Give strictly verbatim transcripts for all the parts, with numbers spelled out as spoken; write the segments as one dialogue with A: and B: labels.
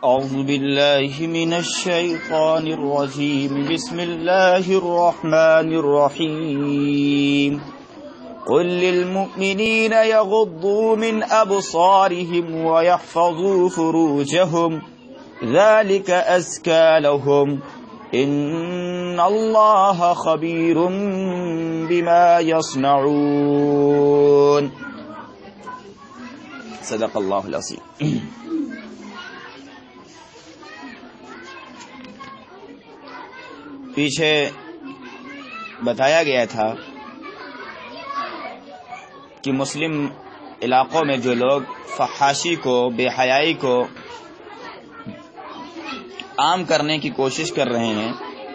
A: أعوذ بالله من الشيطان الرجيم بسم الله الرحمن الرحيم قل للمؤمنين يغضوا من أبصارهم ويحفظوا فروجهم ذلك أزكى لهم إن الله خبير بما يصنعون صدق اللہ العظیم۔ پیچھے بتایا گیا تھا کہ مسلم علاقوں میں جو لوگ فحاشی کو، بے حیائی کو عام کرنے کی کوشش کر رہے ہیں،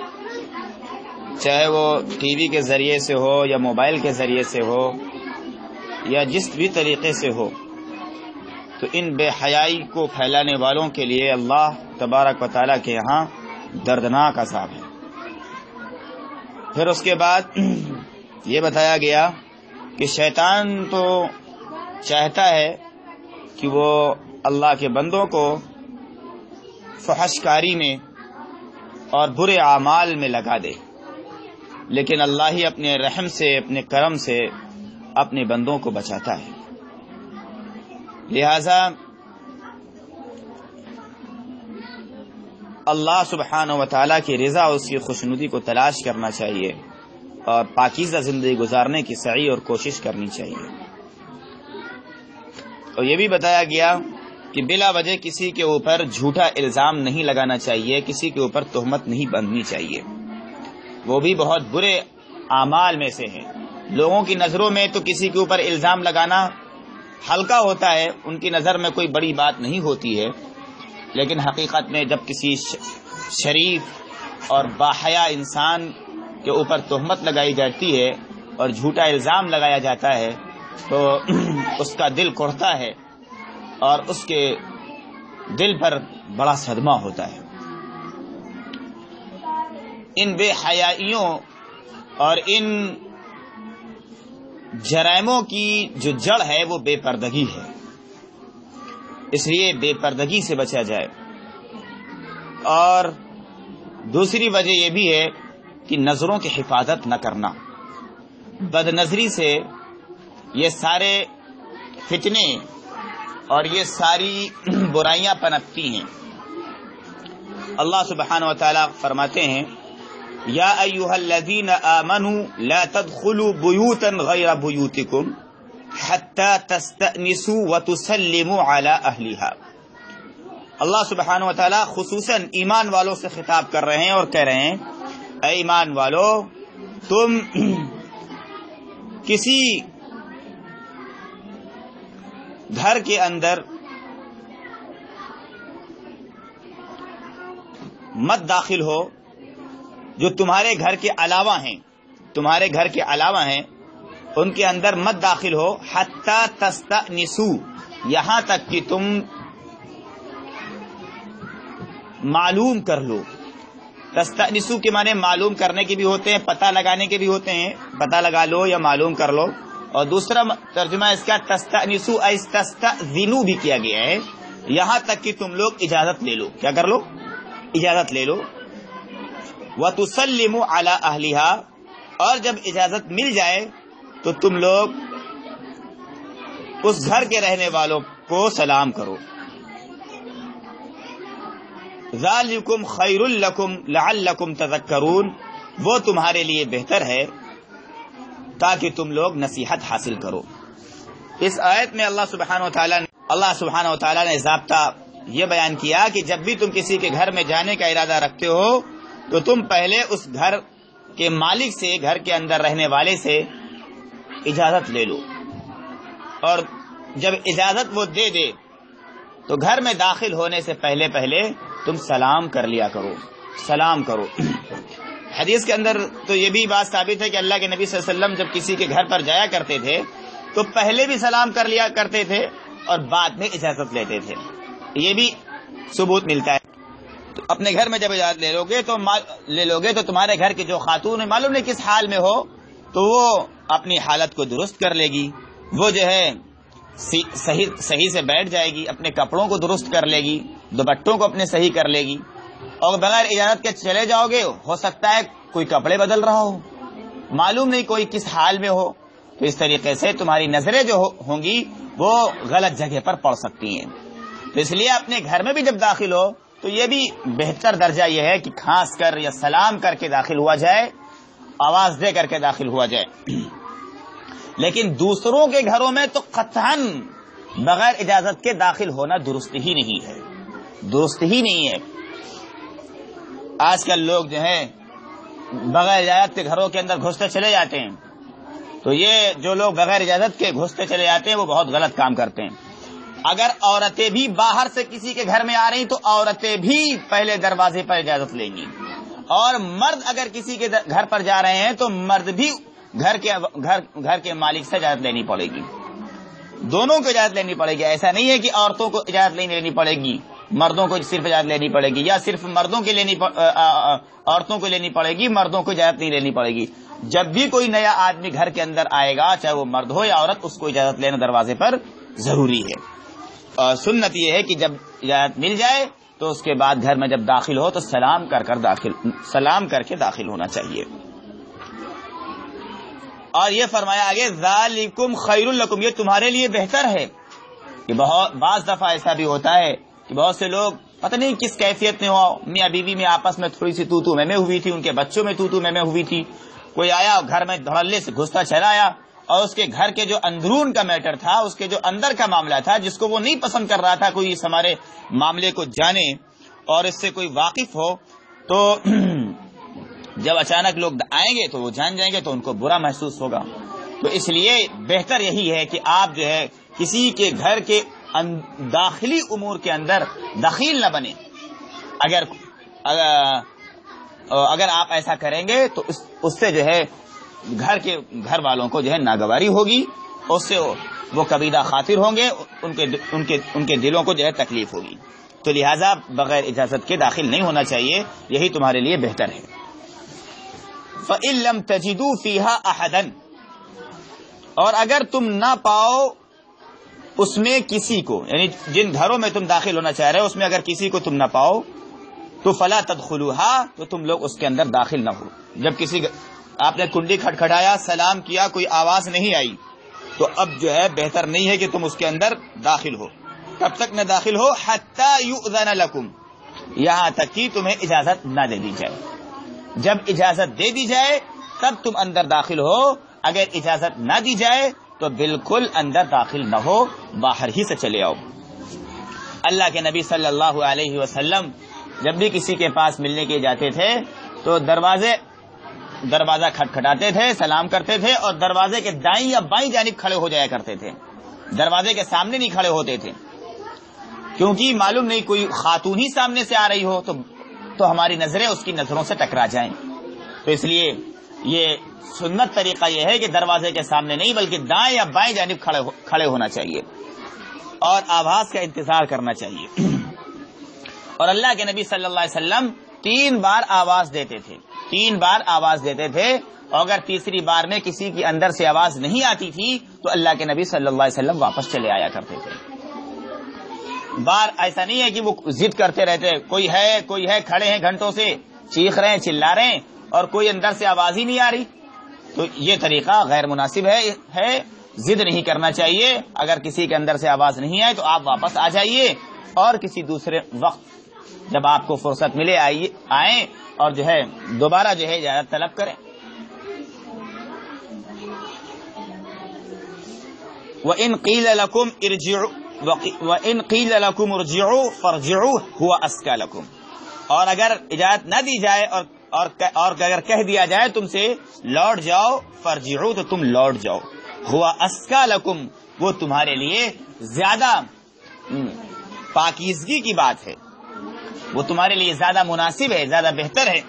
A: چاہے وہ ٹی وی کے ذریعے سے ہو یا موبائل کے ذریعے سے ہو یا جس بھی طریقے سے ہو، تو ان بے حیائی کو پھیلانے والوں کے لیے اللہ تبارک و تعالیٰ کے یہاں دردناک عذاب ہے۔ پھر اس کے بعد یہ بتایا گیا کہ شیطان تو چاہتا ہے کہ وہ اللہ کے بندوں کو فحش کاری میں اور برے اعمال میں لگا دے، لیکن اللہ ہی اپنے رحم سے، اپنے کرم سے اپنے بندوں کو بچاتا ہے۔ لہذا اللہ سبحانہ و تعالیٰ کی رضا اور اس کی خوشنودی کو تلاش کرنا چاہیے اور پاکیزہ زندگی گزارنے کی سعی اور کوشش کرنی چاہیے۔ اور یہ بھی بتایا گیا کہ بلا وجہ کسی کے اوپر جھوٹا الزام نہیں لگانا چاہیے، کسی کے اوپر تہمت نہیں بندھنی چاہیے، وہ بھی بہت برے اعمال میں سے ہے۔ لوگوں کی نظروں میں تو کسی کے اوپر الزام لگانا ہلکا ہوتا ہے، ان کی نظر میں کوئی بڑی بات نہیں ہوتی ہے، لیکن حقیقت میں جب کسی شریف اور باحیا انسان کے اوپر تہمت لگائی جاتی ہے اور جھوٹا الزام لگایا جاتا ہے تو اس کا دل کڑھتا ہے اور اس کے دل پر بڑا صدمہ ہوتا ہے۔ ان بے حیائیوں اور ان جرائموں کی جو جڑ ہے وہ بے پردگی ہے، اس لیے بے پردگی سے بچا جائے۔ اور دوسری وجہ یہ بھی ہے کہ نظروں کی حفاظت نہ کرنا، بد نظری سے یہ سارے فتنے اور یہ ساری برائیاں پنپتی ہیں۔ اللہ سبحانہ و تعالیٰ فرماتے ہیں یا ایھا الذین آمنوا لا تدخلوا بیوتا غیر بیوتکم حتی تستأنسوا وتسلموا علی اہلها۔ اللہ سبحانہ و تعالیٰ خصوصاً ایمان والوں سے خطاب کر رہے ہیں اور کہہ رہے ہیں اے ایمان والو، تم کسی گھر کے اندر مت داخل ہو جو تمہارے گھر کے علاوہ ہیں، تمہارے گھر کے علاوہ ہیں، ان کے اندر مت داخل ہو حتی تستأنسوا، یہاں تک کہ تم معلوم کر لو۔ تستأنسوا کے معنی معلوم کرنے کے بھی ہوتے ہیں، پتہ لگانے کے بھی ہوتے ہیں، پتہ لگا لو یا معلوم کر لو، اور دوسرا ترجمہ اس کا تستأنسوا ای تستأذنوا بھی کیا گیا ہے، یہاں تک کہ تم لوگ اجازت لے لو۔ کیا کر لو؟ اجازت لے لو۔ وَتُسَلِّمُوا عَلَىٰ أَهْلِهَا، اور جب اجازت مل جائے تو تم لوگ اس گھر کے رہنے والوں کو سلام کرو۔ ذَلِكُمْ خَيْرٌ لَكُمْ لَعَلَّكُمْ تَذَكَّرُونَ، وہ تمہارے لیے بہتر ہے تاکہ تم لوگ نصیحت حاصل کرو۔ اس آیت میں اللہ سبحانہ و تعالیٰ نے اللہ سبحانہ و تعالیٰ نے ضابطہ یہ بیان کیا کہ جب بھی تم کسی کے گھر میں جانے کا ارادہ رکھتے ہو تو تم پہلے اس گھر کے مالک سے، گھر کے اندر رہنے والے سے اجازت لے لو، اور جب اجازت وہ دے دے تو گھر میں داخل ہونے سے پہلے پہلے تم سلام کر لیا کرو، سلام کرو۔ حدیث کے اندر تو یہ بھی بات ثابت ہے کہ اللہ کے نبی صلی اللہ علیہ وسلم جب کسی کے گھر پر جایا کرتے تھے تو پہلے بھی سلام کر لیا کرتے تھے اور بعد میں اجازت لیتے تھے، یہ بھی ثبوت ملتا ہے۔ تو اپنے گھر میں جب اجازت لے لو گے تو لے لو گے تو تمہارے گھر کی جو خاتون ہے، معلوم نہیں کس حال میں ہو، تو وہ اپنی حالت کو درست کر لے گی، وہ جو ہے صحیح صحیح سے بیٹھ جائے گی، اپنے کپڑوں کو درست کر لے گی، دوپٹوں کو اپنے صحیح کر لے گی، اور بغیر اجازت کے چلے جاؤ گے، ہو سکتا ہے کوئی کپڑے بدل رہا ہو، معلوم نہیں کوئی کس حال میں ہو، تو اس طریقے سے تمہاری نظریں جو ہوں گی وہ غلط جگہ پر پڑ سکتی ہیں۔ تو اس لیے اپنے گھر میں بھی جب داخل ہو تو یہ بھی بہتر درجہ یہ ہے کہ کھانس کر یا سلام کر کے داخل ہوا جائے، آواز دے کر کے داخل ہوا جائے۔ لیکن دوسروں کے گھروں میں تو قطعاً بغیر اجازت کے داخل ہونا درست ہی نہیں ہے، درست ہی نہیں ہے۔ آج کل لوگ جو ہیں بغیر اجازت کے گھروں کے اندر گھستے چلے جاتے ہیں، تو یہ جو لوگ بغیر اجازت کے گھستے چلے جاتے ہیں وہ بہت غلط کام کرتے ہیں۔ اگر عورتیں بھی باہر سے کسی کے گھر میں آ رہی تو عورتیں بھی پہلے دروازے پر اجازت لیں گی، اور مرد اگر کسی کے گھر پر جا رہے ہیں تو مرد بھی گھر کے گھر گھر کے مالک سے اجازت لینی پڑے گی، دونوں کو اجازت لینی پڑے گی۔ ایسا نہیں ہے کہ عورتوں کو اجازت نہیں لینی پڑے گی، مردوں کو صرف اجازت لینی پڑے گی، یا صرف مردوں کے لینی عورتوں کو لینی پڑے گی، مردوں کو اجازت نہیں لینی پڑے گی۔ جب بھی کوئی نیا آدمی گھر کے اندر آئے گا، چاہے وہ مرد ہو یا عورت، اس کو اجازت لینا دروازے پر ضروری ہے۔ اور سنت یہ ہے کہ جب اجازت مل جائے تو اس کے بعد گھر میں جب داخل ہو تو سلام کر کر داخل سلام کر کے داخل ہونا چاہیے۔ اور یہ فرمایا آگے ذالکم خیر لکم، یہ تمہارے لیے بہتر ہے۔ کہ بہت بعض دفعہ ایسا بھی ہوتا ہے کہ بہت سے لوگ پتہ نہیں کس کیفیت میں ہو، میاں بیوی میں آپس میں تھوڑی سی تو تو میں میں ہوئی تھی، ان کے بچوں میں تو تو میں میں ہوئی تھی، کوئی آیا گھر میں دھڑلے سے گھستا چلا آیا، اور اس کے گھر کے جو اندرون کا میٹر تھا، اس کے جو اندر کا معاملہ تھا، جس کو وہ نہیں پسند کر رہا تھا کوئی اس ہمارے معاملے کو جانے اور اس سے کوئی واقف ہو، تو جب اچانک لوگ آئیں گے تو وہ جان جائیں گے تو ان کو برا محسوس ہوگا۔ تو اس لیے بہتر یہی ہے کہ آپ جو ہے کسی کے گھر کے داخلی امور کے اندر دخیل نہ بنے۔ اگر اگر آپ ایسا کریں گے تو اس سے جو ہے گھر کے گھر والوں کو جو ہے ناگواری ہوگی، اس سے وہ کبیدہ خاطر ہوں گے، ان کے ان کے ان کے دلوں کو جو ہے تکلیف ہوگی۔ تو لہذا بغیر اجازت کے داخل نہیں ہونا چاہیے، یہی تمہارے لیے بہتر ہے۔ فَإِن لَّمْ تَجِدُوا فِيهَا أَحَدًا، اور اگر تم نہ پاؤ اس میں کسی کو، یعنی جن گھروں میں تم داخل ہونا چاہ رہے ہو اس میں اگر کسی کو تم نہ پاؤ تو فَلَا تَدْخُلُوهَا، تو تم لوگ اس کے اندر داخل نہ ہو۔ جب کسی آپ نے کنڈی کھٹکھٹایا، سلام کیا، کوئی آواز نہیں آئی، تو اب جو ہے بہتر نہیں ہے کہ تم اس کے اندر داخل ہو۔ کب تک نہ داخل ہو؟ حَتَّى يُؤْذَنَ لَكُمْ، یہاں تک کہ تمہیں اجازت نہ دے دی جائے۔ جب اجازت دے دی جائے تب تم اندر داخل ہو، اگر اجازت نہ دی جائے تو بالکل اندر داخل نہ ہو، باہر ہی سے چلے آؤ۔ اللہ کے نبی صلی اللہ علیہ وسلم جب بھی کسی کے پاس ملنے کے جاتے تھے تو دروازے دروازہ کھٹکھٹاتے تھے، سلام کرتے تھے، اور دروازے کے دائیں یا بائیں جانب کھڑے ہو جایا کرتے تھے، دروازے کے سامنے نہیں کھڑے ہوتے تھے، کیونکہ معلوم نہیں کوئی خاتون ہی سامنے سے آ رہی ہو تو تو ہماری نظریں اس کی نظروں سے ٹکرا جائیں۔ تو اس لیے یہ سنت طریقہ یہ ہے کہ دروازے کے سامنے نہیں بلکہ دائیں یا بائیں جانب کھڑے کھڑے ہونا چاہیے اور آواز کا انتظار کرنا چاہیے۔ اور اللہ کے نبی صلی اللہ علیہ وسلم تین بار آواز دیتے تھے، تین بار آواز دیتے تھے، اور اگر تیسری بار میں کسی کی اندر سے آواز نہیں آتی تھی تو اللہ کے نبی صلی اللہ علیہ وسلم واپس چلے آیا کرتے تھے۔ بار ایسا نہیں ہے کہ وہ ضد کرتے رہتے، کوئی ہے کوئی ہے کھڑے ہیں گھنٹوں سے، چیخ رہے ہیں، چلا رہے ہیں، اور کوئی اندر سے آواز ہی نہیں آ رہی، تو یہ طریقہ غیر مناسب ہے ہے ضد نہیں کرنا چاہیے۔ اگر کسی کے اندر سے آواز نہیں آئے تو آپ واپس آ جائیے اور کسی دوسرے وقت جب آپ کو فرصت ملے آئیے آئیں اور جو ہے دوبارہ جو ہے اجازت طلب کریں۔ وَإِن قِيلَ لَكُمْ ارْجِعُوا وَإِن قِيلَ لَكُمْ ارْجِعُوا فَارْجِعُوا هُوَ أَزْكَىٰ لَكُمْ، اور اگر اجازت نہ دی جائے اور اور اور اگر کہہ دیا جائے تم سے لوٹ جاؤ، فارجعوا تو تم لوٹ جاؤ، ہوا اسکا لکم، وہ تمہارے لیے زیادہ پاکیزگی کی بات ہے، وہ تمہارے لیے زیادہ مناسب ہے، زیادہ بہتر ہے۔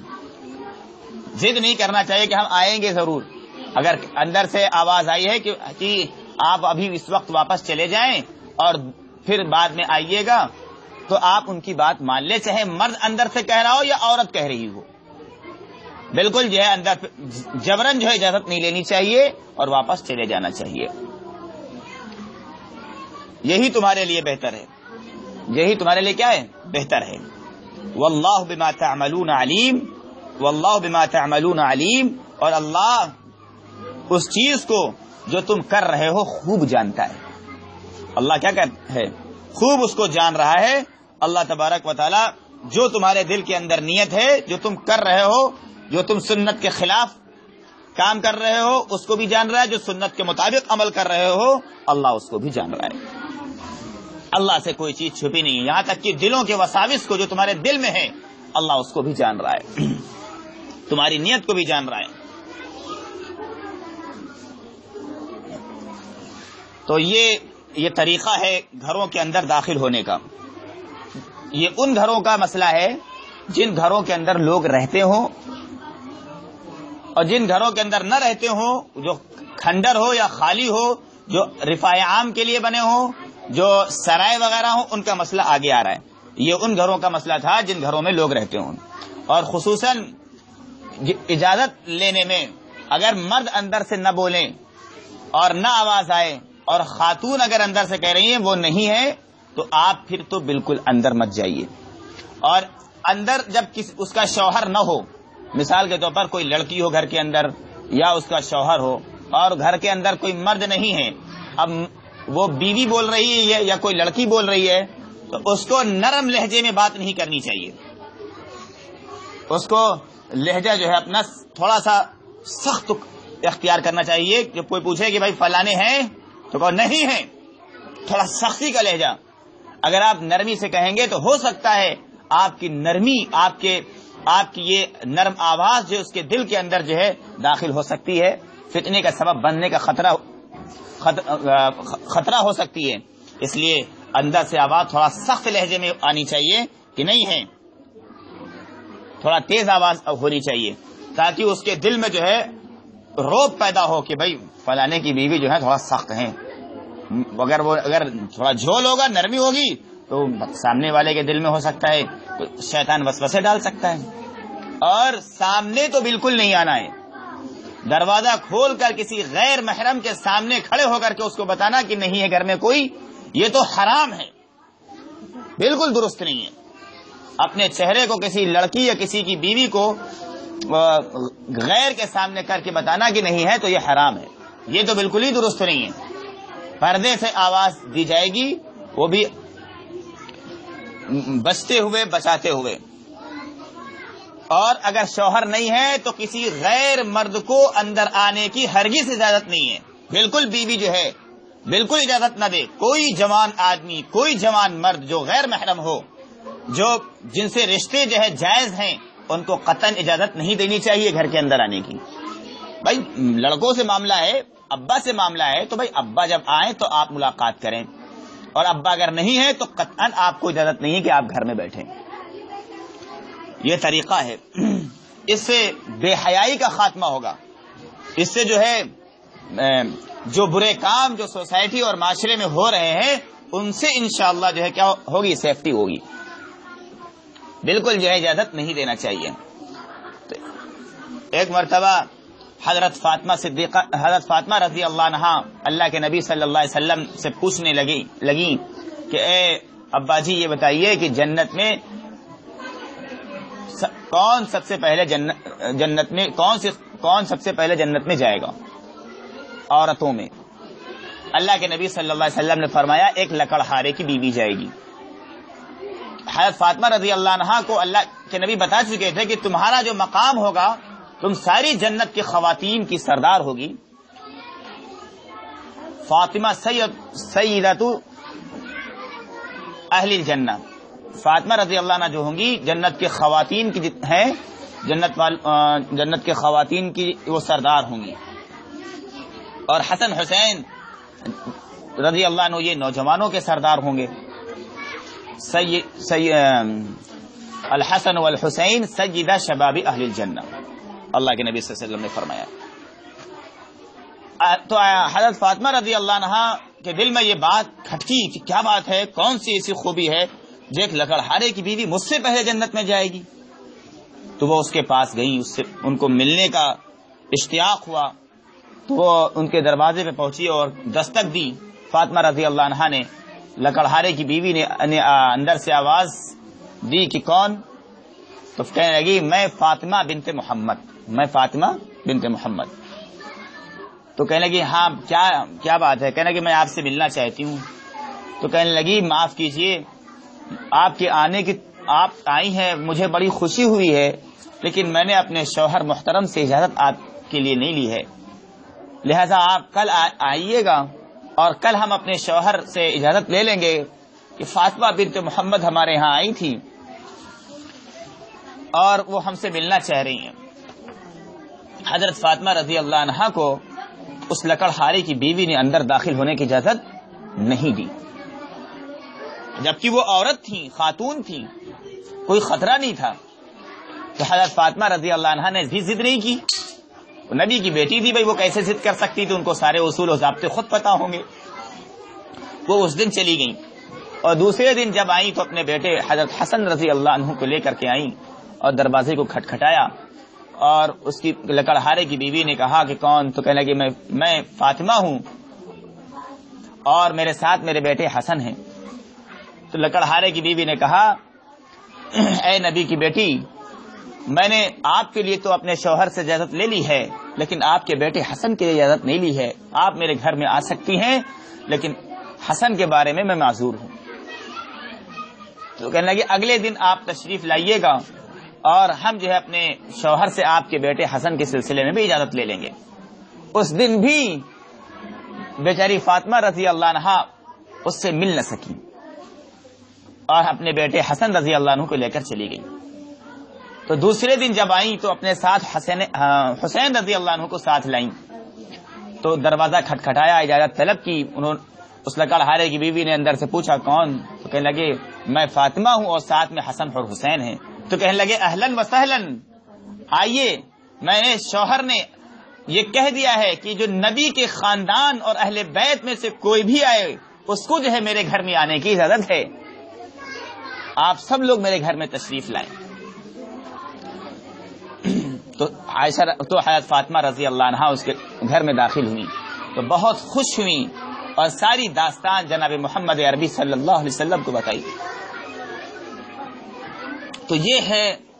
A: ضد نہیں کرنا چاہیے کہ ہم آئیں گے ضرور، اگر اندر سے آواز آئی ہے کہ آپ ابھی اس وقت واپس چلے جائیں اور پھر بعد میں آئیے گا تو آپ ان کی بات مان لے، چاہے مرد اندر سے کہہ رہا ہو یا عورت کہہ رہی ہو، بالکل جو ہے اندر جبرن جو ہے اجازت نہیں لینی چاہیے اور واپس چلے جانا چاہیے، یہی تمہارے لیے بہتر ہے۔ یہی تمہارے لیے کیا ہے؟ بہتر ہے. واللہ بما تعملون علیم، واللہ بما تعملون علیم، اور اللہ اس چیز کو جو تم کر رہے ہو خوب جانتا ہے. اللہ کیا کہتا ہے؟ خوب اس کو جان رہا ہے. اللہ تبارک و تعالی جو تمہارے دل کے اندر نیت ہے، جو تم کر رہے ہو، جو تم سنت کے خلاف کام کر رہے ہو، اس کو بھی جان رہا ہے. جو سنت کے مطابق عمل کر رہے ہو، اللہ اس کو بھی جان رہا ہے. اللہ سے کوئی چیز چھپی نہیں. یہاں تک کہ دلوں کے وساوس کو جو تمہارے دل میں ہے، اللہ اس کو بھی جان رہا ہے. تمہاری نیت کو بھی جان رہا ہے. تو یہ یہ طریقہ ہے گھروں کے اندر داخل ہونے کا. یہ ان گھروں کا مسئلہ ہے جن گھروں کے اندر لوگ رہتے ہوں، اور جن گھروں کے اندر نہ رہتے ہوں، جو کھنڈر ہو یا خالی ہو، جو رفاع عام کے لیے بنے ہوں، جو سرائے وغیرہ ہوں، ان کا مسئلہ آگے آ رہا ہے. یہ ان گھروں کا مسئلہ تھا جن گھروں میں لوگ رہتے ہوں. اور خصوصاً اجازت لینے میں اگر مرد اندر سے نہ بولیں اور نہ آواز آئے، اور خاتون اگر اندر سے کہہ رہی ہیں وہ نہیں ہے، تو آپ پھر تو بالکل اندر مت جائیے. اور اندر جب کس اس کا شوہر نہ ہو، مثال کے طور پر کوئی لڑکی ہو گھر کے اندر، یا اس کا شوہر ہو، اور گھر کے اندر کوئی مرد نہیں ہے، اب وہ بیوی بول رہی ہے یا کوئی لڑکی بول رہی ہے، تو اس کو نرم لہجے میں بات نہیں کرنی چاہیے. اس کو لہجہ جو ہے اپنا تھوڑا سا سخت اختیار کرنا چاہیے. جب کوئی پوچھے کہ بھائی فلانے ہیں، تو کہو نہیں ہے. تھوڑا سختی کا لہجہ. اگر آپ نرمی سے کہیں گے تو ہو سکتا ہے آپ کی نرمی، آپ کے آپ کی یہ نرم آواز جو اس کے دل کے اندر جو ہے داخل ہو سکتی ہے، فتنے کا سبب بننے کا خطرہ خطرہ ہو سکتی ہے. اس لیے اندر سے آواز تھوڑا سخت لہجے میں آنی چاہیے کہ نہیں ہے، تھوڑا تیز آواز ہونی چاہیے، تاکہ اس کے دل میں جو ہے روب پیدا ہو کہ بھائی فلانے کی بیوی جو ہے تھوڑا سخت ہیں. اگر وہ اگر تھوڑا جھول ہوگا، نرمی ہوگی، تو سامنے والے کے دل میں ہو سکتا ہے شیطان وسوسے ڈال سکتا ہے. اور سامنے تو بالکل نہیں آنا ہے. دروازہ کھول کر کسی غیر محرم کے سامنے کھڑے ہو کر کے اس کو بتانا کہ نہیں ہے گھر میں کوئی، یہ تو حرام ہے، بالکل درست نہیں ہے. اپنے چہرے کو کسی لڑکی یا کسی کی بیوی کو غیر کے سامنے کر کے بتانا کہ نہیں ہے تو یہ حرام ہے، یہ تو بالکل ہی درست نہیں ہے. پردے سے آواز دی جائے گی، وہ بھی بچتے ہوئے بچاتے ہوئے. اور اگر شوہر نہیں ہے تو کسی غیر مرد کو اندر آنے کی ہرگز اجازت نہیں ہے. بالکل بیوی جو ہے بالکل اجازت نہ دے. کوئی جوان آدمی، کوئی جوان مرد جو غیر محرم ہو، جو جن سے رشتے جو ہے جائز ہیں، ان کو قطعاً اجازت نہیں دینی چاہیے گھر کے اندر آنے کی. بھائی لڑکوں سے معاملہ ہے، ابا سے معاملہ ہے، تو بھائی ابا جب آئیں تو آپ ملاقات کریں، اور ابا اگر نہیں ہے تو قطعاً آپ کو اجازت نہیں ہے کہ آپ گھر میں بیٹھیں. یہ طریقہ ہے. اس سے بے حیائی کا خاتمہ ہوگا. اس سے جو ہے جو برے کام جو سوسائٹی اور معاشرے میں ہو رہے ہیں، ان سے انشاءاللہ جو ہے کیا ہوگی؟ سیفٹی ہوگی. بالکل جو ہے اجازت نہیں دینا چاہیے. ایک مرتبہ حضرت فاطمہ صدیقہ حضرت فاطمہ رضی اللہ عنہا اللہ کے نبی صلی اللہ علیہ وسلم سے پوچھنے لگی لگی کہ اے ابا جی یہ بتائیے کہ جنت میں کون سب سے پہلے جنت جنت میں کون سے کون سب سے پہلے جنت میں جائے گا عورتوں میں؟ اللہ کے نبی صلی اللہ علیہ وسلم نے فرمایا ایک لکڑہارے کی بیوی جائے گی. حضرت فاطمہ رضی اللہ عنہا کو اللہ کے نبی بتا چکے تھے کہ تمہارا جو مقام ہوگا، تم ساری جنت کی خواتین کی سردار ہوگی. فاطمہ سید سیدۃ اہل الجنہ، فاطمہ رضی اللہ عنہ جو ہوں گی جنت کے خواتین کی ہیں، جنت وال جنت کے خواتین کی وہ سردار ہوں گی. اور حسن حسین رضی اللہ عنہ یہ نوجوانوں کے سردار ہوں گے. سی سی الحسن والحسین سیدہ شباب اہل الجنہ، اللہ کے نبی صلی اللہ علیہ وسلم نے فرمایا. تو حضرت فاطمہ رضی اللہ عنہ کے دل میں یہ بات کھٹکی کہ کیا بات ہے، کون سی ایسی خوبی ہے جو ایک لکڑہارے کی بیوی مجھ سے پہلے جنت میں جائے گی. تو وہ اس کے پاس گئی، اس سے ان کو ملنے کا اشتیاق ہوا، تو وہ ان کے دروازے پہ پہنچی اور دستک دی. فاطمہ رضی اللہ عنہا نے لکڑہارے کی بیوی نے اندر سے آواز دی کہ کون؟ تو کہنے لگی میں فاطمہ بنت محمد، میں فاطمہ بنت محمد۔ تو کہنے لگی ہاں کیا کیا بات ہے؟ کہنے لگی میں آپ سے ملنا چاہتی ہوں۔ تو کہنے لگی معاف کیجئے، آپ کے آنے کی آپ آئی ہیں، مجھے بڑی خوشی ہوئی ہے، لیکن میں نے اپنے شوہر محترم سے اجازت آپ کے لیے نہیں لی ہے، لہذا آپ کل آئیے گا اور کل ہم اپنے شوہر سے اجازت لے لیں گے کہ فاطمہ بنت محمد ہمارے یہاں آئی تھی اور وہ ہم سے ملنا چاہ رہی ہیں۔ حضرت فاطمہ رضی اللہ عنہا کو اس لکڑہارے کی بیوی نے اندر داخل ہونے کی اجازت نہیں دی، جبکہ وہ عورت تھی، خاتون تھی، کوئی خطرہ نہیں تھا۔ تو حضرت فاطمہ رضی اللہ عنہا نے بھی ضد نہیں کی، نبی کی بیٹی تھی، بھائی وہ کیسے ضد کر سکتی تھی، ان کو سارے اصول و ضابطے خود پتہ ہوں گے۔ وہ اس دن چلی گئیں اور دوسرے دن جب آئیں تو اپنے بیٹے حضرت حسن رضی اللہ عنہ کو لے کر کے آئیں اور دروازے کو کھٹکھٹایا، اور اس کی لکڑہارے کی بیوی نے کہا کہ کون؟ تو کہنے لگی میں میں فاطمہ ہوں اور میرے ساتھ میرے بیٹے حسن ہیں۔ تو لکڑہارے کی بیوی نے کہا اے نبی کی بیٹی، میں نے آپ کے لیے تو اپنے شوہر سے اجازت لے لی ہے، لیکن آپ کے بیٹے حسن کے لیے اجازت نہیں لی ہے۔ آپ میرے گھر میں آ سکتی ہیں، لیکن حسن کے بارے میں میں معذور ہوں۔ تو کہنے لگے اگلے دن آپ تشریف لائیے گا اور ہم جو ہے اپنے شوہر سے آپ کے بیٹے حسن کے سلسلے میں بھی اجازت لے لیں گے۔ اس دن بھی بیچاری فاطمہ رضی اللہ عنہا اس سے مل نہ سکی اور اپنے بیٹے حسن رضی اللہ عنہ کو لے کر چلی گئی۔ تو دوسرے دن جب آئیں تو اپنے ساتھ حسین حسین رضی اللہ عنہ کو ساتھ لائیں۔ تو دروازہ کھٹکھٹایا، اجازت طلب کی، انہوں اس لکڑہارے کی بیوی نے اندر سے پوچھا کون؟ تو کہنے لگے میں فاطمہ ہوں اور ساتھ میں حسن اور حسین ہیں۔ تو کہنے لگے اہلن و سہلن، آئیے، میں نے شوہر نے یہ کہہ دیا ہے کہ جو نبی کے خاندان اور اہل بیت میں سے کوئی بھی آئے اس کو جو ہے میرے گھر میں آنے کی اجازت ہے، آپ سب لوگ میرے گھر میں تشریف لائیں۔ تو عائشہ تو حضرت فاطمہ رضی اللہ عنہا اس کے گھر میں داخل ہوئی تو بہت خوش ہوئی اور ساری داستان جناب محمد عربی صلی اللہ علیہ وسلم کو بتائی۔ تو یہ ہے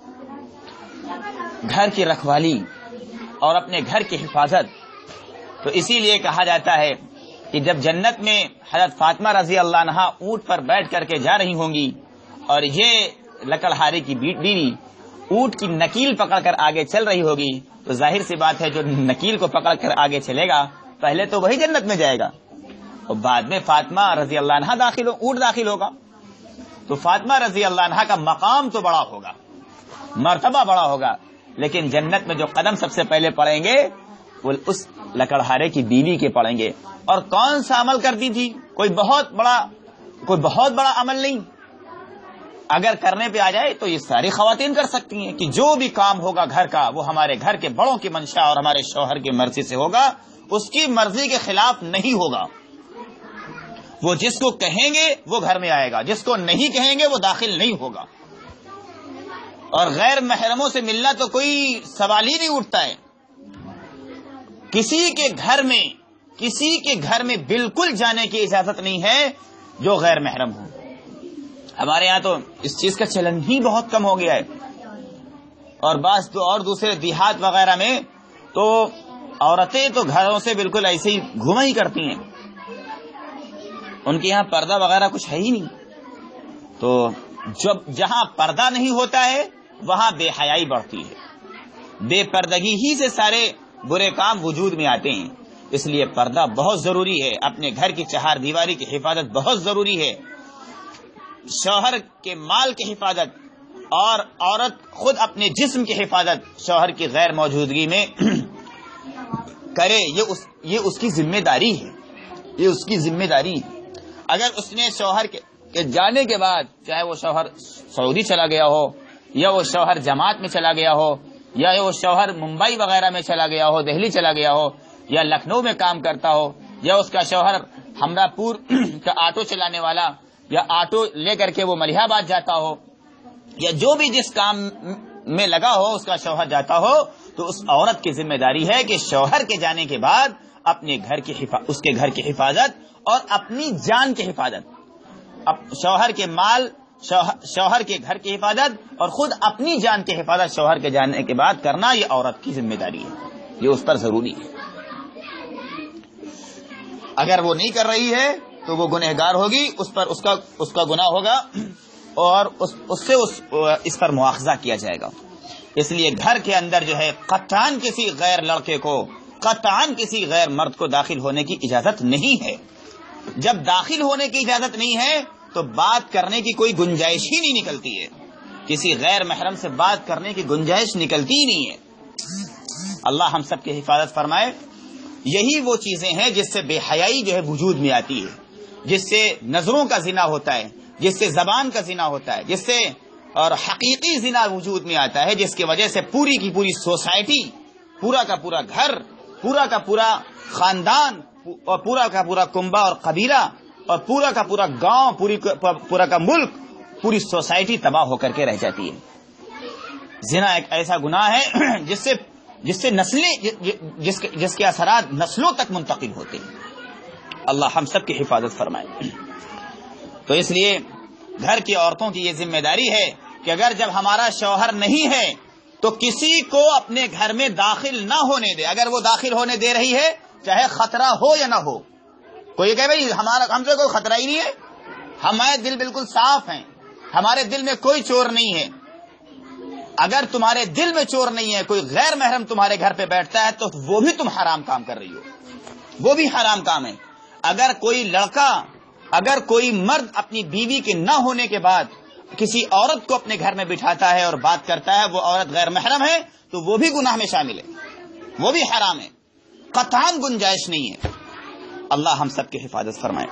A: گھر کی رکھوالی اور اپنے گھر کی حفاظت۔ تو اسی لیے کہا جاتا ہے کہ جب جنت میں حضرت فاطمہ رضی اللہ عنہا اونٹ پر بیٹھ کر کے جا رہی ہوں گی اور یہ لکڑہارے کی بیوی اونٹ کی نکیل پکڑ کر آگے چل رہی ہوگی، تو ظاہر سی بات ہے جو نکیل کو پکڑ کر آگے چلے گا پہلے تو وہی جنت میں جائے گا اور بعد میں فاطمہ رضی اللہ عنہا داخل ہو اونٹ داخل ہوگا۔ تو فاطمہ رضی اللہ عنہا کا مقام تو بڑا ہوگا، مرتبہ بڑا ہوگا، لیکن جنت میں جو قدم سب سے پہلے پڑیں گے وہ اس لکڑہارے کی بیوی کے پڑیں گے۔ اور کون سا عمل کرتی تھی؟ کوئی بہت بڑا کوئی بہت بڑا عمل نہیں، اگر کرنے پہ آ جائے تو یہ ساری خواتین کر سکتی ہیں کہ جو بھی کام ہوگا گھر کا وہ ہمارے گھر کے بڑوں کی منشا اور ہمارے شوہر کی مرضی سے ہوگا، اس کی مرضی کے خلاف نہیں ہوگا۔ وہ جس کو کہیں گے وہ گھر میں آئے گا، جس کو نہیں کہیں گے وہ داخل نہیں ہوگا۔ اور غیر محرموں سے ملنا تو کوئی سوال ہی نہیں اٹھتا ہے۔ کسی کے گھر میں کسی کے گھر میں بالکل جانے کی اجازت نہیں ہے جو غیر محرم ہو۔ ہمارے ہاں تو اس چیز کا چلن ہی بہت کم ہو گیا ہے، اور بعض تو اور دوسرے دیہات وغیرہ میں تو عورتیں تو گھروں سے بالکل ایسے ہی گھوما ہی کرتی ہیں، ان کے یہاں پردہ وغیرہ کچھ ہے ہی نہیں۔ تو جب جہاں پردہ نہیں ہوتا ہے وہاں بے حیائی بڑھتی ہے، بے پردگی ہی سے سارے برے کام وجود میں آتے ہیں۔ اس لیے پردہ بہت ضروری ہے، اپنے گھر کی چہار دیواری کی حفاظت بہت ضروری ہے، شوہر کے مال کی حفاظت، اور عورت خود اپنے جسم کی حفاظت شوہر کی غیر موجودگی میں کرے، یہ اس یہ اس کی ذمہ داری ہے، یہ اس کی ذمہ داری ہے۔ اگر اس نے شوہر کے, کے جانے کے بعد، چاہے وہ شوہر سعودی چلا گیا ہو، یا وہ شوہر جماعت میں چلا گیا ہو، یا وہ شوہر ممبئی وغیرہ میں چلا گیا ہو، دہلی چلا گیا ہو، یا لکھنؤ میں کام کرتا ہو، یا اس کا شوہر ہمرا پور کا آٹو چلانے والا، یا آٹو لے کر کے وہ ملیح آباد جاتا ہو، یا جو بھی جس کام میں لگا ہو اس کا شوہر جاتا ہو، تو اس عورت کی ذمہ داری ہے کہ شوہر کے جانے کے بعد اپنے گھر کی حفاظت، اس کے گھر کی حفاظت اور اپنی جان کی حفاظت، شوہر کے مال، شوہر کے گھر کی حفاظت اور خود اپنی جان کی حفاظت شوہر کے جانے کے بعد کرنا، یہ عورت کی ذمہ داری ہے، یہ اس پر ضروری ہے۔ اگر وہ نہیں کر رہی ہے تو وہ گنہگار ہوگی، اس پر اس کا اس کا گناہ ہوگا اور اس اس سے اس, اس پر مواخذہ کیا جائے گا۔ اس لیے گھر کے اندر جو ہے قطعاً کسی غیر لڑکے کو، قطعاً کسی غیر مرد کو داخل ہونے کی اجازت نہیں ہے۔ جب داخل ہونے کی اجازت نہیں ہے تو بات کرنے کی کوئی گنجائش ہی نہیں نکلتی ہے، کسی غیر محرم سے بات کرنے کی گنجائش نکلتی ہی نہیں ہے۔ اللہ ہم سب کی حفاظت فرمائے۔ یہی وہ چیزیں ہیں جس سے بے حیائی جو ہے وجود میں آتی ہے، جس سے نظروں کا زنا ہوتا ہے، جس سے زبان کا زنا ہوتا ہے، جس سے اور حقیقی زنا وجود میں آتا ہے، جس کی وجہ سے پوری کی پوری سوسائٹی، پورا کا پورا گھر، پورا کا پورا خاندان اور پورا کا پورا کنبہ اور قبیلہ اور پورا کا پورا گاؤں، پوری پورا کا ملک، پوری سوسائٹی تباہ ہو کر کے رہ جاتی ہے۔ زنا ایک ایسا گناہ ہے جس سے جس سے نسلیں جس کے جس کے اثرات نسلوں تک منتقل ہوتے ہیں۔ اللہ ہم سب کی حفاظت فرمائے۔ تو اس لیے گھر کی عورتوں کی یہ ذمہ داری ہے کہ اگر جب ہمارا شوہر نہیں ہے تو کسی کو اپنے گھر میں داخل نہ ہونے دے۔ اگر وہ داخل ہونے دے رہی ہے، چاہے خطرہ ہو یا نہ ہو، کوئی کہے بھائی ہمارا ہم سے کوئی خطرہ ہی نہیں ہے، ہمارے دل بالکل صاف ہیں، ہمارے دل میں کوئی چور نہیں ہے۔ اگر تمہارے دل میں چور نہیں ہے، کوئی غیر محرم تمہارے گھر پہ بیٹھتا ہے تو وہ بھی تم حرام کام کر رہی ہو، وہ بھی حرام کام ہے۔ اگر کوئی لڑکا، اگر کوئی مرد اپنی بیوی کے نہ ہونے کے بعد کسی عورت کو اپنے گھر میں بٹھاتا ہے اور بات کرتا ہے، وہ عورت غیر محرم ہے تو وہ بھی گناہ میں شامل ہے، وہ بھی حرام ہے، قطعاً گنجائش نہیں ہے۔ اللہ ہم سب کی حفاظت فرمائے۔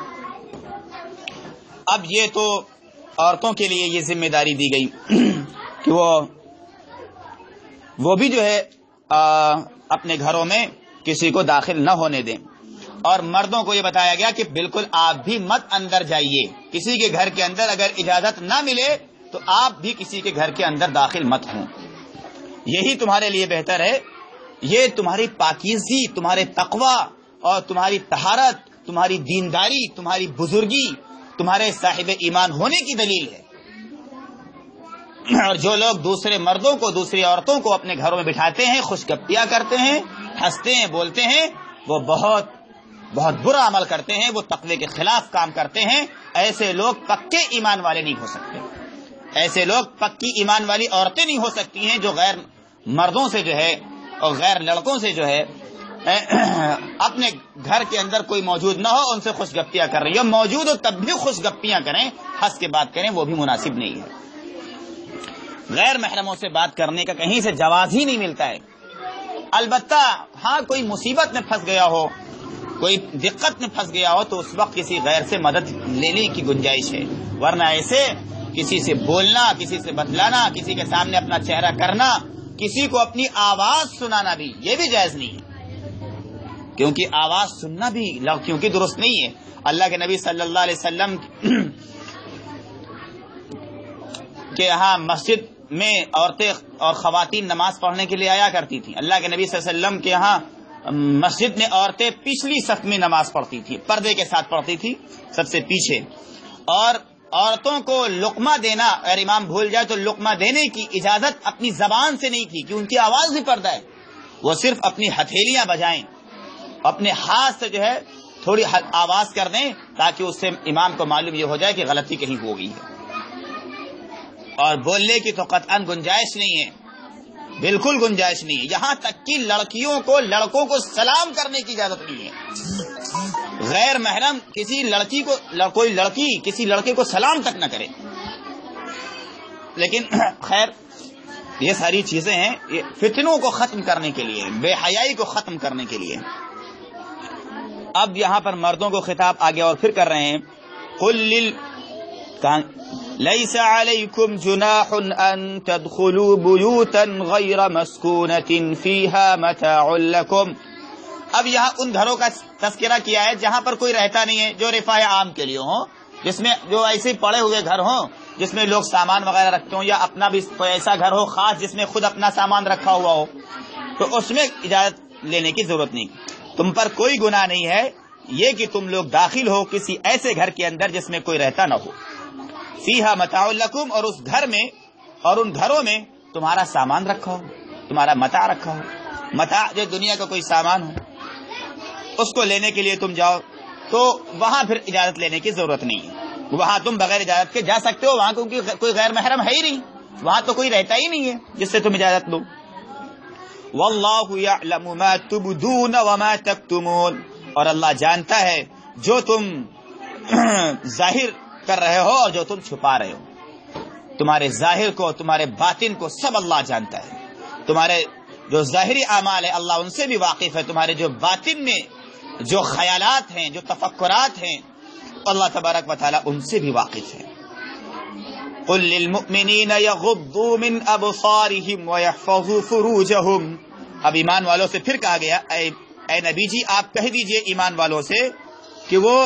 A: اب یہ تو عورتوں کے لیے یہ ذمہ داری دی گئی کہ وہ وہ بھی جو ہے اپنے گھروں میں کسی کو داخل نہ ہونے دیں، اور مردوں کو یہ بتایا گیا کہ بالکل آپ بھی مت اندر جائیے، کسی کے گھر کے اندر اگر اجازت نہ ملے تو آپ بھی کسی کے گھر کے اندر داخل مت ہوں، یہی تمہارے لیے بہتر ہے۔ یہ تمہاری پاکیزگی، تمہارے تقوی اور تمہاری طہارت، تمہاری دینداری، تمہاری بزرگی، تمہارے صاحب ایمان ہونے کی دلیل ہے۔ اور جو لوگ دوسرے مردوں کو، دوسری عورتوں کو اپنے گھروں میں بٹھاتے ہیں، خوش گپیاں کرتے ہیں، ہنستے ہیں، بولتے ہیں، وہ بہت بہت برا عمل کرتے ہیں، وہ تقوی کے خلاف کام کرتے ہیں۔ ایسے لوگ پکے ایمان والے نہیں ہو سکتے، ایسے لوگ پکی ایمان والی عورتیں نہیں ہو سکتی ہیں جو غیر مردوں سے جو ہے اور غیر لڑکوں سے جو ہے اپنے گھر کے اندر کوئی موجود نہ ہو ان سے خوش گپیاں کر رہی ہو، موجود ہو تب بھی خوش گپیاں کریں، ہنس کے بات کریں، وہ بھی مناسب نہیں ہے۔ غیر محرموں سے بات کرنے کا کہیں سے جواز ہی نہیں ملتا ہے۔ البتہ ہاں کوئی مصیبت میں پھنس گیا ہو، کوئی دقت میں پھنس گیا ہو تو اس وقت کسی غیر سے مدد لینے کی گنجائش ہے، ورنہ ایسے کسی سے بولنا، کسی سے بتلانا، کسی کے سامنے اپنا چہرہ کرنا، کسی کو اپنی آواز سنانا بھی یہ بھی جائز نہیں ہے، کیونکہ آواز سننا بھی لڑکیوں کی درست نہیں ہے۔ اللہ کے نبی صلی اللہ علیہ وسلم کے یہاں مسجد میں عورتیں اور خواتین نماز پڑھنے کے لیے آیا کرتی تھیں۔ اللہ کے نبی صلی اللہ علیہ وسلم کے یہاں مسجد میں عورتیں پچھلی صف میں نماز پڑھتی تھی، پردے کے ساتھ پڑھتی تھی، سب سے پیچھے، اور عورتوں کو لقمہ دینا، اگر امام بھول جائے تو لقمہ دینے کی اجازت اپنی زبان سے نہیں تھی کہ ان کی آواز بھی پردہ ہے، وہ صرف اپنی ہتھیلیاں بجائیں، اپنے ہاتھ سے جو ہے تھوڑی آواز کر دیں تاکہ اس سے امام کو معلوم یہ ہو جائے کہ غلطی کہیں ہو گئی ہے۔ اور بولنے کی تو قطعاً گنجائش نہیں ہے، بالکل گنجائش نہیں ہے، یہاں تک کہ لڑکیوں کو لڑکوں کو سلام کرنے کی اجازت نہیں ہے۔ غیر محرم کسی لڑکی کو، کوئی لڑکی کسی لڑکے کو سلام تک نہ کرے۔ لیکن خیر یہ ساری چیزیں ہیں یہ فتنوں کو ختم کرنے کے لیے، بے حیائی کو ختم کرنے کے لیے۔ اب یہاں پر مردوں کو خطاب آگے اور پھر کر رہے ہیں، قل لل ليس عليكم جناح أن تدخلوا بيوتا غير مسكونة فيها متاع لكم۔ اب یہاں ان گھروں کا تذکرہ کیا ہے جہاں پر کوئی رہتا نہیں ہے، جو رفاہ عام کے لیے ہوں، جس میں جو ایسے پڑے ہوئے گھر ہوں جس میں لوگ سامان وغیرہ رکھتے ہوں، یا اپنا بھی کوئی ایسا گھر ہو خاص جس میں خود اپنا سامان رکھا ہوا ہو، تو اس میں اجازت لینے کی ضرورت نہیں۔ تم پر کوئی گناہ نہیں ہے یہ کہ تم لوگ داخل ہو کسی ایسے گھر کے اندر جس میں کوئی رہتا نہ ہو، فیہا متاع لکم، اور اس گھر میں اور ان گھروں میں تمہارا سامان رکھا ہو، تمہارا متاع رکھا ہو. متاع جو دنیا کا کوئی سامان ہو اس کو لینے کے لیے تم جاؤ تو وہاں پھر اجازت لینے کی ضرورت نہیں ہے. وہاں تم بغیر اجازت کے جا سکتے ہو، وہاں کیونکہ کوئی غیر محرم ہے ہی نہیں، وہاں تو کوئی رہتا ہی نہیں ہے جس سے تم اجازت لو. واللہ یعلم ما تبدون وما تکتمون، اور اللہ جانتا ہے جو تم ظاہر کر رہے ہو اور جو تم چھپا رہے ہو. تمہارے ظاہر کو، تمہارے باطن کو سب اللہ جانتا ہے. تمہارے جو ظاہری اعمال ہے اللہ ان سے بھی واقف ہے، تمہارے جو باطن میں جو خیالات ہیں، جو تفکرات ہیں، اللہ تبارک و تعالی ان سے بھی واقف ہے. قل للمؤمنین یغضوا من ابصارهم ويحفظوا فروجهم. اب ایمان والوں سے پھر کہا گیا اے, اے نبی جی آپ کہہ دیجئے ایمان والوں سے کہ وہ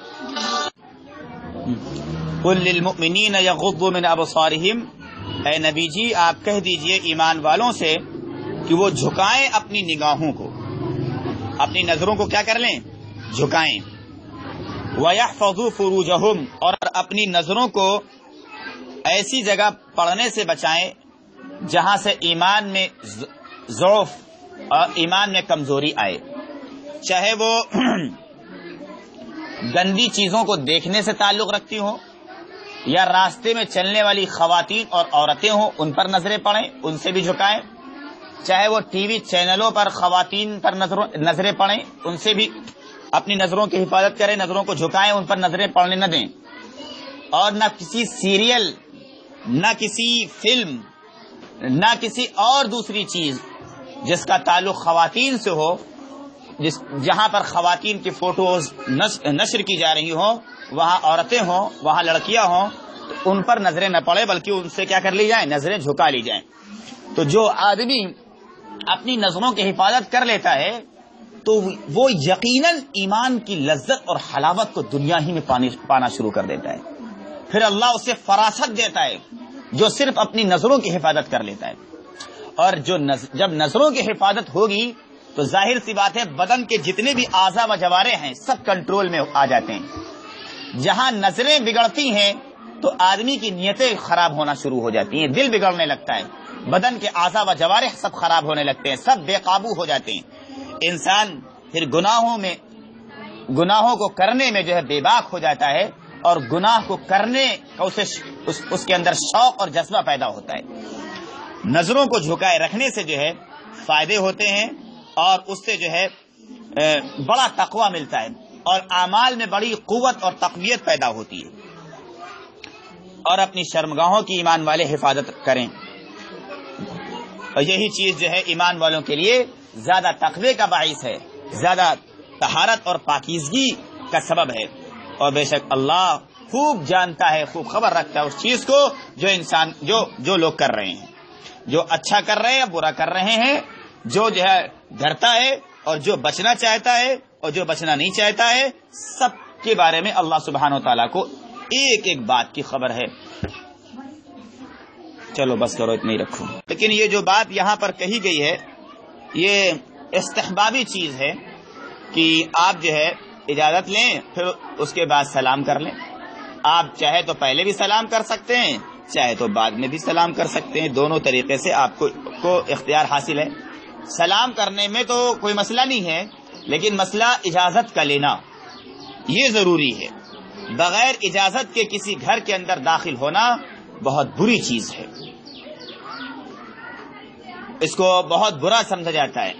A: قل للمؤمنین یغضوا من ابصارهم، اے نبی جی آپ کہہ دیجئے ایمان والوں سے کہ وہ جھکائیں اپنی نگاہوں کو، اپنی نظروں کو کیا کر لیں؟ جھکائیں. وَيَحْفَظُوا فُرُوجَهُمْ، اور اپنی نظروں کو ایسی جگہ پڑھنے سے بچائیں جہاں سے ایمان میں ضعف اور ایمان میں کمزوری آئے، چاہے وہ گندی چیزوں کو دیکھنے سے تعلق رکھتی ہوں یا راستے میں چلنے والی خواتین اور عورتیں ہوں ان پر نظریں پڑیں، ان سے بھی جھکائیں. چاہے وہ ٹی وی چینلوں پر خواتین پر نظریں پڑیں، ان سے بھی اپنی نظروں کی حفاظت کریں، نظروں کو جھکائیں، ان پر نظریں پڑنے نہ دیں. اور نہ کسی سیریل، نہ کسی فلم، نہ کسی اور دوسری چیز جس کا تعلق خواتین سے ہو، جس جہاں پر خواتین کی فوٹوز نشر کی جا رہی ہوں، وہاں عورتیں ہوں، وہاں لڑکیاں ہوں، تو ان پر نظریں نہ پڑے بلکہ ان سے کیا کر لی جائیں؟ نظریں جھکا لی جائیں. تو جو آدمی اپنی نظروں کی حفاظت کر لیتا ہے تو وہ یقیناً ایمان کی لذت اور حلاوت کو دنیا ہی میں پانا شروع کر دیتا ہے. پھر اللہ اسے فراست دیتا ہے جو صرف اپنی نظروں کی حفاظت کر لیتا ہے. اور جو نظر جب نظروں کی حفاظت ہوگی تو ظاہر سی بات ہے بدن کے جتنے بھی اعضاء و جوارے ہیں سب کنٹرول میں آ جاتے ہیں. جہاں نظریں بگڑتی ہیں تو آدمی کی نیتیں خراب ہونا شروع ہو جاتی ہیں، دل بگڑنے لگتا ہے، بدن کے اعضاء و جوارح سب خراب ہونے لگتے ہیں، سب بے قابو ہو جاتے ہیں. انسان پھر گناہوں میں گناہوں کو کرنے میں جو ہے بے باک ہو جاتا ہے اور گناہ کو کرنے کا اسے اس, اس کے اندر شوق اور جذبہ پیدا ہوتا ہے. نظروں کو جھکائے رکھنے سے جو ہے فائدے ہوتے ہیں اور اس سے جو ہے بڑا تقوی ملتا ہے اور اعمال میں بڑی قوت اور تقویت پیدا ہوتی ہے. اور اپنی شرمگاہوں کی ایمان والے حفاظت کریں، اور یہی چیز جو ہے ایمان والوں کے لیے زیادہ تقوی کا باعث ہے، زیادہ طہارت اور پاکیزگی کا سبب ہے. اور بے شک اللہ خوب جانتا ہے، خوب خبر رکھتا ہے اس چیز کو جو انسان جو جو لوگ کر رہے ہیں، جو اچھا کر رہے ہیں، برا کر رہے ہیں، جو جو ہے ڈرتا ہے اور جو بچنا چاہتا ہے اور جو بچنا نہیں چاہتا ہے، سب کے بارے میں اللہ سبحانہ و تعالیٰ کو ایک ایک بات کی خبر ہے. چلو بس کرو، اتنا ہی رکھو. لیکن یہ جو بات یہاں پر کہی گئی ہے یہ استحبابی چیز ہے کہ آپ جو ہے اجازت لیں پھر اس کے بعد سلام کر لیں. آپ چاہے تو پہلے بھی سلام کر سکتے ہیں، چاہے تو بعد میں بھی سلام کر سکتے ہیں، دونوں طریقے سے آپ کو, کو اختیار حاصل ہے. سلام کرنے میں تو کوئی مسئلہ نہیں ہے، لیکن مسئلہ اجازت کا لینا یہ ضروری ہے. بغیر اجازت کے کسی گھر کے اندر داخل ہونا بہت بری چیز ہے، اس کو بہت برا سمجھا جاتا ہے.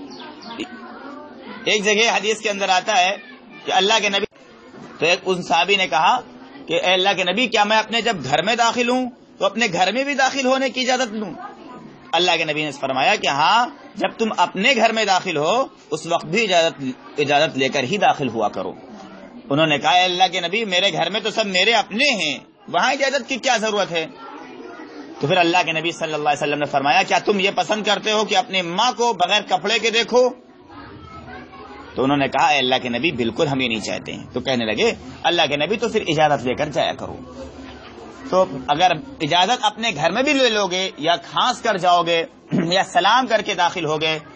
A: ایک جگہ حدیث کے اندر آتا ہے کہ اللہ کے نبی، تو ایک ان صحابی نے کہا کہ اے اللہ کے نبی کیا میں اپنے جب گھر میں داخل ہوں تو اپنے گھر میں بھی داخل ہونے کی اجازت لوں؟ اللہ کے نبی نے فرمایا کہ ہاں، جب تم اپنے گھر میں داخل ہو اس وقت بھی اجازت اجازت لے کر ہی داخل ہوا کرو. انہوں نے کہا اے اللہ کے نبی میرے گھر میں تو سب میرے اپنے ہیں، وہاں اجازت کی کیا ضرورت ہے؟ تو پھر اللہ کے نبی صلی اللہ علیہ وسلم نے فرمایا کیا تم یہ پسند کرتے ہو کہ اپنی ماں کو بغیر کپڑے کے دیکھو؟ تو انہوں نے کہا اے اللہ کے نبی بالکل ہم یہ نہیں چاہتے ہیں. تو کہنے لگے اللہ کے نبی تو پھر اجازت لے کر جایا کرو. تو اگر اجازت اپنے گھر میں بھی لے لو گے یا کھانس کر جاؤ گے یا سلام کر کے داخل ہوگے